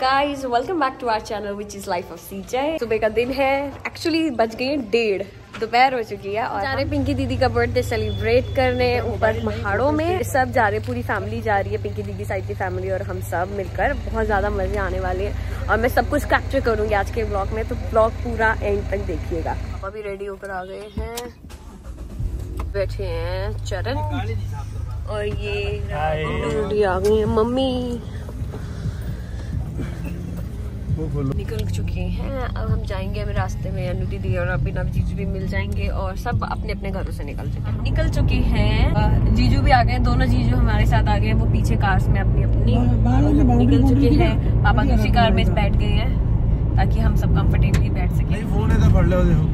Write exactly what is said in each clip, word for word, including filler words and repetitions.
Guys, welcome back to our channel which is life of CJ. सुबह का दिन है, एक्चुअली बज गए डेढ़, दोपहर हो चुकी है और जा रहे पिंकी दीदी का बर्थडे सेलिब्रेट करने ऊपर पहाड़ों में। सब जा रहे, पूरी फैमिली जा रही है, पिंकी दीदी साइड की फैमिली और हम सब मिलकर। बहुत ज्यादा मजे आने वाले हैं और मैं सब कुछ कैप्चर करूंगी आज के ब्लॉग में, तो ब्लॉग पूरा एंड तक देखिएगा। अभी रेडी होकर आ गए हैं, बैठे हैं चरण और ये आ गई है मम्मी, निकल चुके हैं। अब हम जाएंगे, अभी रास्ते में अनु दीदी और अभिनव जीजू भी मिल जाएंगे और सब अपने अपने घरों से निकल चुके हैं निकल चुके हैं जीजू भी आ गए, दोनों जीजू हमारे साथ आ गए, वो पीछे कार्स में अपनी अपनी निकल चुके हैं। पापा दूसरी कार में बैठ गए हैं ताकि हम सब कंफर्टेबली बैठ सके।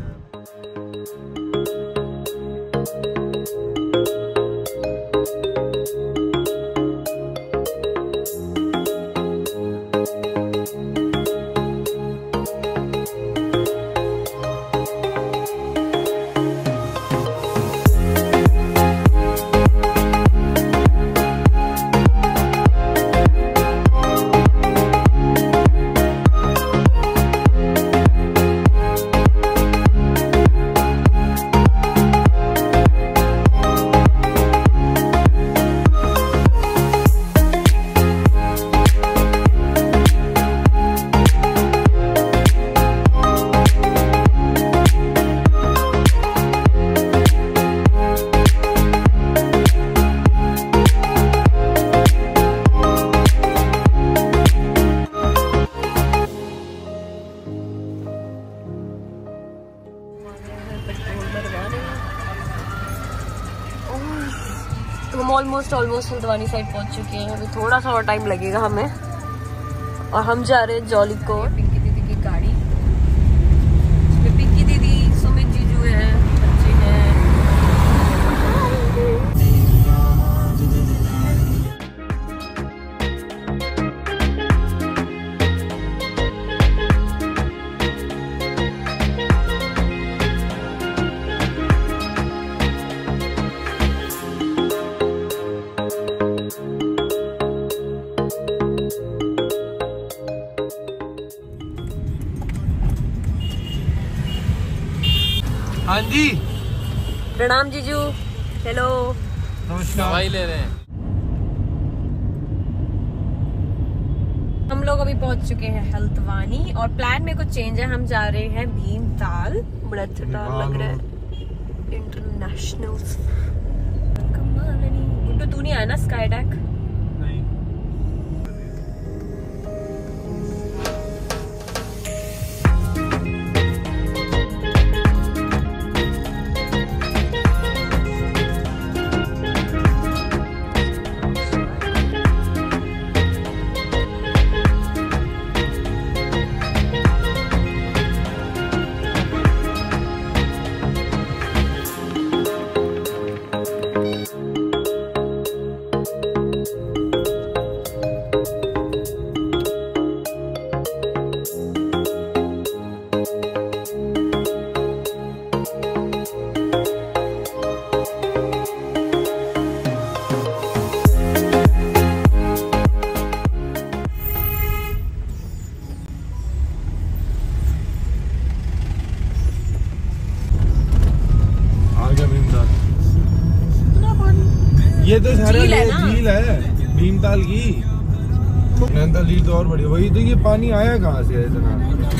हम ऑलमोस्ट ऑलमोस्ट हल्द्वानी साइड पहुंच चुके हैं, अभी थोड़ा सा और टाइम लगेगा हमें और हम जा रहे हैं जॉली को। पिंकी दीदी की गाड़ी, इसमें पिंकी दीदी, सुमित जीजू है, बच्चे हैं। हाँ जी, प्रणाम जीजू। हेलो, नमस्कार। दवाई ले रहे हैं हम लोग, अभी पहुंच चुके हैं हल्द्वानी और प्लान में कुछ चेंज है, हम जा रहे हैं भीमताल। बड़ा अच्छा लग रहा है, इंटरनेशनल। गुड्डू तू नहीं आया ना स्काई डेक? नहीं। ये तो झील है, झील है भीमताल की। नैनीताल झील तो और बढ़िया। वही तो, ये पानी आया कहाँ से इतना?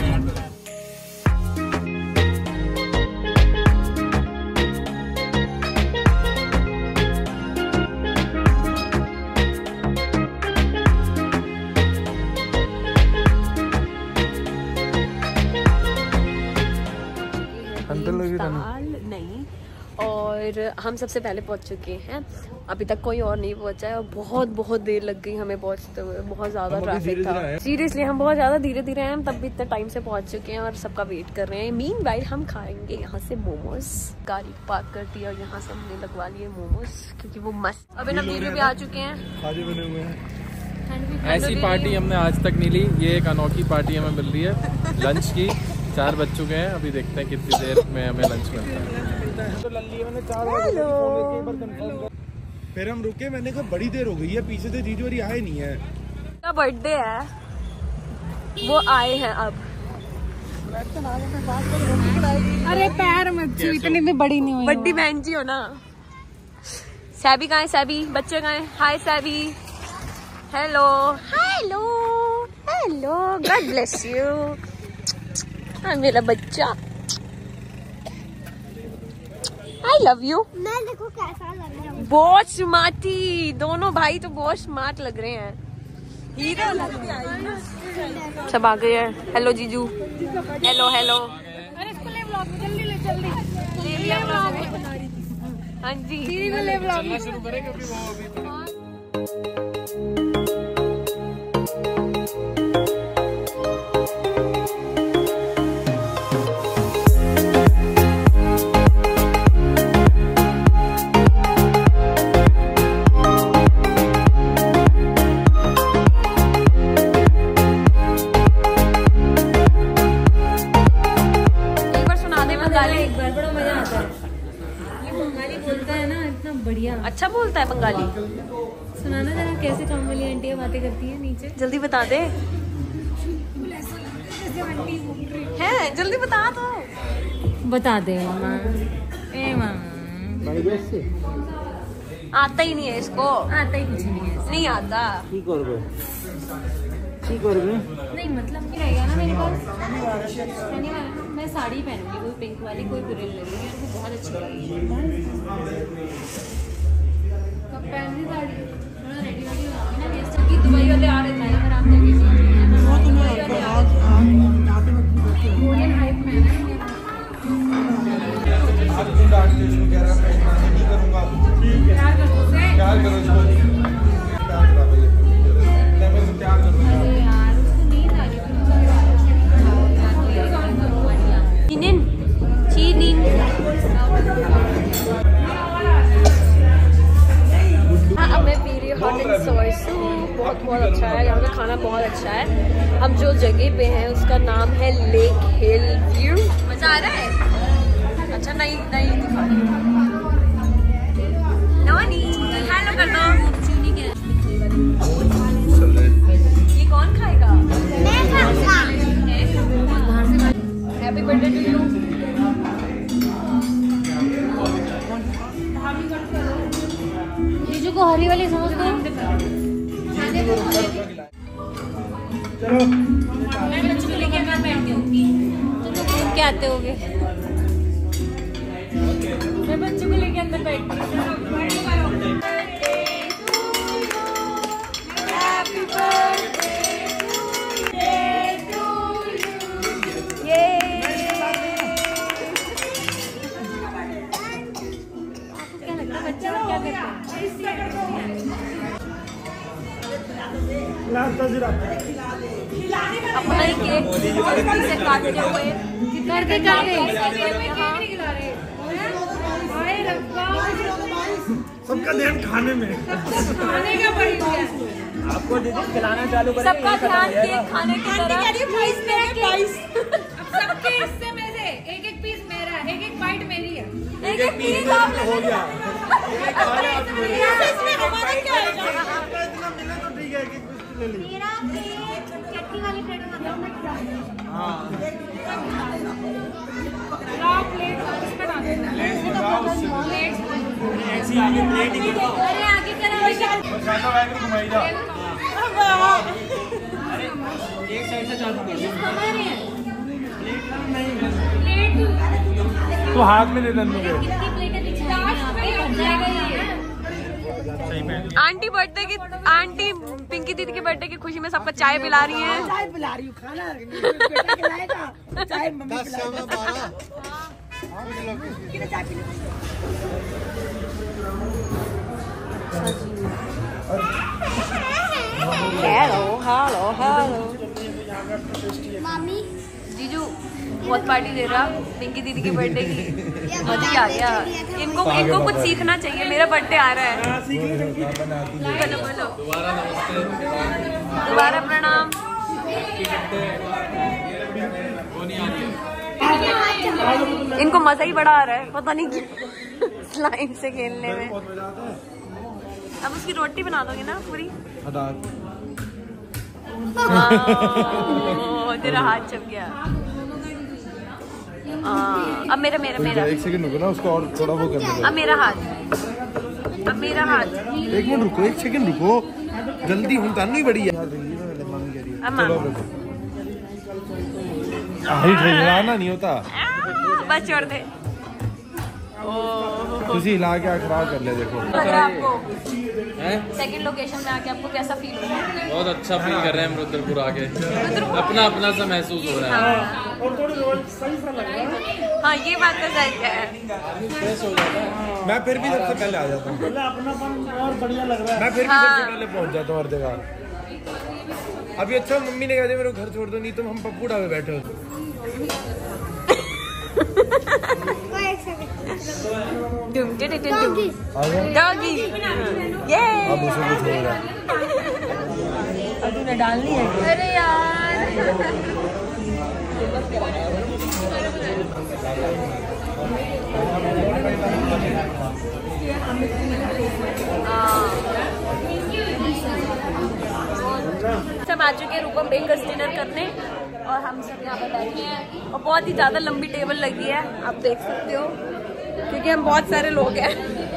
नहीं, और हम सबसे पहले पहुंच चुके हैं, अभी तक कोई और नहीं पहुंचा है और बहुत बहुत देर लग गई हमें पहुंचते हुए, बहुत ज्यादा ट्रैफिक था। सीरियसली हम बहुत ज्यादा धीरे धीरे हैं, तब भी इतने टाइम से पहुंच चुके हैं और सबका वेट कर रहे हैं। मीन वाइल हम खाएंगे यहाँ से मोमोज, गाड़ी पार्क कर दी और यहाँ से हमने लगवा लिए मोमोज क्योंकि वो मस्त। अभी हम भी आ चुके हैं, खाजे बने हुए हैं। ऐसी पार्टी हमने आज तक नहीं ली, ये एक अनोखी पार्टी हमें मिल रही है लंच की। चार बज चुके हैं, अभी देखते हैं कितनी देर में हमें लंच मिलता है। तो लल्ली मैंने चार बजे फिर हम रुके, मैंने कहा बड़ी देर हो गई है, पीछे से जीजू आए नहीं है। बर्थडे है वो आए हैं अब। अरे पैर मत छू, इतनी भी बड़ी नहीं हुई। बड़ी बहन जी हो ना। सैबी कहाँ है? सैबी बच्चे कहाँ हैं? Hi Saibi. Hello hello hello, God bless you. हाँ मेरा बच्चा, आई लव यू। मैं देखो कैसा लग रहा हूँ। बहुत स्मार्टी, दोनों भाई तो बहुत स्मार्ट लग रहे हैं। हीरो लग रहे। सब आ गए हैं। हेलो जीजू। Hello hello. अरे इसको ले ब्लॉग में, जल्दी ले जल्दी ले लिया ब्लॉग में। हाँ जी दीदी को ले ब्लॉग में। शुरू करें क्योंकि वो अभी तो अच्छा बोलता है बंगाली। सुनाना जरा, कैसे काम वाली आंटियाँ बातें करती है नीचे। जल्दी बता दे। है जल्दी बता दो। बता दे मामा। ए मामा आता ही नहीं है इसको। आता ही कुछ नहीं है। नहीं आता। नहीं मतलब कि रहेगा ना मेरे पास शनिवार वाला, मैं साड़ी पहनूंगी, कोई पिंक वाली, कोई ग्रीन लगेगी, मेरे को बहुत अच्छी लगेगी। कब पहन ली साड़ी? थोड़ा रेडी वेडी हो जाऊंगी ना, गेस्ट की दुबई वाले आ रहे थे, अगर आप जाके गोल्डन हाइप में है ना। प्यार कर दो से। प्यार करो इसको। अरे यार उसको नींद आ रही थी। चीनिन चीनिन। हाँ अब मैं पी रही हूँ हॉट एंड सोय सूप। बहुत बहुत अच्छा है, यहाँ का खाना बहुत अच्छा है। हम जो जगह पे हैं उसका नाम है लेक हिल व्यू। मजा आ रहा है। अच्छा नहीं नहीं दिखा नॉनी। हेलो कर दो। ये कौन खाएगा? मैं खाऊंगा। Happy birthday to you. जीजू को हरी वाली समझ दो। मैं बच्चों को लेके अंदर बैठती हूँ, तुम लोग घूम के आते होगे। मैं बच्चों को लेके अंदर बैठती हूँ। अपना ही केक से काटते हुए करके करके सबका ध्यान खाने में। खाने का पड़ी है। आपको दीदी खिलाना चालू करें। सबका ध्यान केक खाने की तरफ। सबके हिस्से में से एक एक पीस मेरा है, एक एक बाइट मेरी है। एक एक पीस आप ले हो गया। इसमें हमारा क्या है? इतना मिला तो ठीक है, एक एक पीस ले ली। मेरा प्लेट चटनी वाली प्लेट में दो मिनट। हाँ लाओ प्लेट इस पे डाल देना। प्लेट ऐसी आगे प्लेट ही करो। अरे आगे करो। ज्यादा बैग में घुमाई जा। एक साइड से चालू कर। प्लेट तो हाथ में दे दे मुझे। कितनी प्लेटें दिखाई बन जाएगा ये। आंटी बर्थडे की आंटी पिंकी दीदी के बर्थडे की खुशी में सबको चाय पिला रही हैं। चाय पिला रही हूँ, खाना बेटा खिलाएगा। चाय मम्मी पिलाएगी। चाय पी हेलो हेलो हेलो। मामी जीजू बहुत पार्टी दे रहा पिंकी दीदी के बर्थडे की। मजा ही आ गया। इनको इनको कुछ सीखना चाहिए। मेरा बर्थडे आ रहा है। बोलो बोलो। दोबारा प्रणाम। इनको मजा ही बड़ा आ रहा है, पता नहीं क्यों स्लाइम से खेलने में। अब उसकी रोटी बना दोगे ना पूरी? तेरा हाथ छप गया। आ, अब मेरा मेरा मेरा एक सेकंड रुको ना, उसको और थोड़ा वो करने दो। अब मेरा हाथ, अब मेरा हाथ। एक मिनट रुको, एक सेकंड रुको, जल्दी हूँ तानू ही बड़ी है। चलो हिलाना नहीं होता, बस छोड़ दे। तुझे हिला के खराब कर ले। देखो आपको सेकंड लोकेशन में आके आपको कैसा फील हो रहा है? बहुत अच्छा फील कर रहे हैं हम रुद्रपुर आके, अपना अपना सा महसूस हो रहा है। हाँ ये बात तो सही है। मैं फिर भी सबसे पहले आ जाता हूँ, अपनापन और बढ़िया लग रहा है। मैं फिर भी सबसे पहले पहुँच जाता हूँ हर जगह। अभी अच्छा मम्मी ने कहा था मेरे को घर छोड़ दो, नहीं तो हम पप्पू ढाबे बैठे होते। डॉगी ये अब उसे कुछ हो रहा है। अब तूने डालनी है। अरे यार हम आ चुके हैं रूपम बेकर्स डिनर करने और हम सब यहाँ पे बैठे हैं और बहुत ही ज्यादा लंबी टेबल लगी है, आप देख सकते हो, क्योंकि हम बहुत सारे लोग हैं।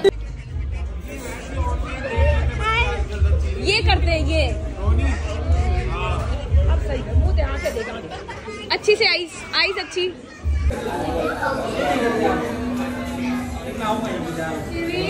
ये करते हैं ये, अब सही है, मुंह ध्यान से देखा। अच्छी से आइस आइस अच्छी।